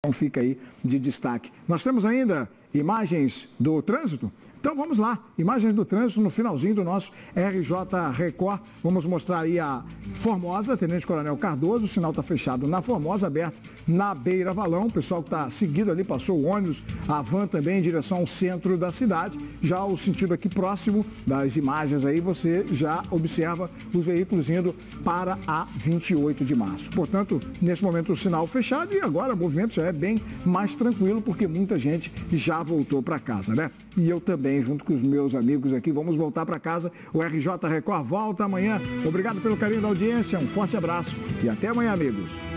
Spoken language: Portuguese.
Então fica aí de destaque. Nós temos ainda imagens do trânsito? Então vamos lá, imagens do trânsito no finalzinho do nosso RJ Record. Vamos mostrar aí a Formosa, Tenente Coronel Cardoso, o sinal está fechado na Formosa, aberto na Beira Valão. O pessoal que está seguido ali, passou o ônibus, a van também em direção ao centro da cidade. Já o sentido aqui próximo das imagens aí, você já observa os veículos indo para a 28 de março. Portanto, nesse momento o sinal fechado e agora o movimento já é bem mais tranquilo, porque muita gente já voltou para casa, né? E eu também, junto com os meus amigos aqui, vamos voltar para casa. O RJ Record volta amanhã. Obrigado pelo carinho da audiência, um forte abraço e até amanhã, amigos.